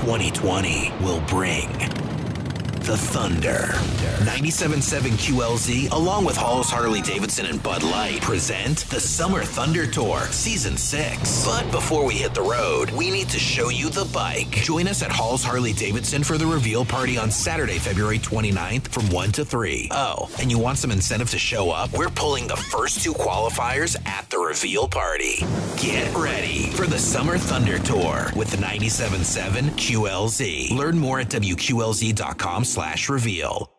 2020 will bring the Thunder. 97.7 QLZ, along with Hall's Harley-Davidson and Bud Light, present the Summer Thunder Tour, Season 6. But before we hit the road, we need to show you the bike. Join us at Hall's Harley-Davidson for the reveal party on Saturday, February 29th from 1 to 3. Oh, and you want some incentive to show up? We're pulling the first 2 qualifiers at the reveal party. Get ready for the Summer Thunder Tour with the 97.7 QLZ. Learn more at WQLZ.com/reveal.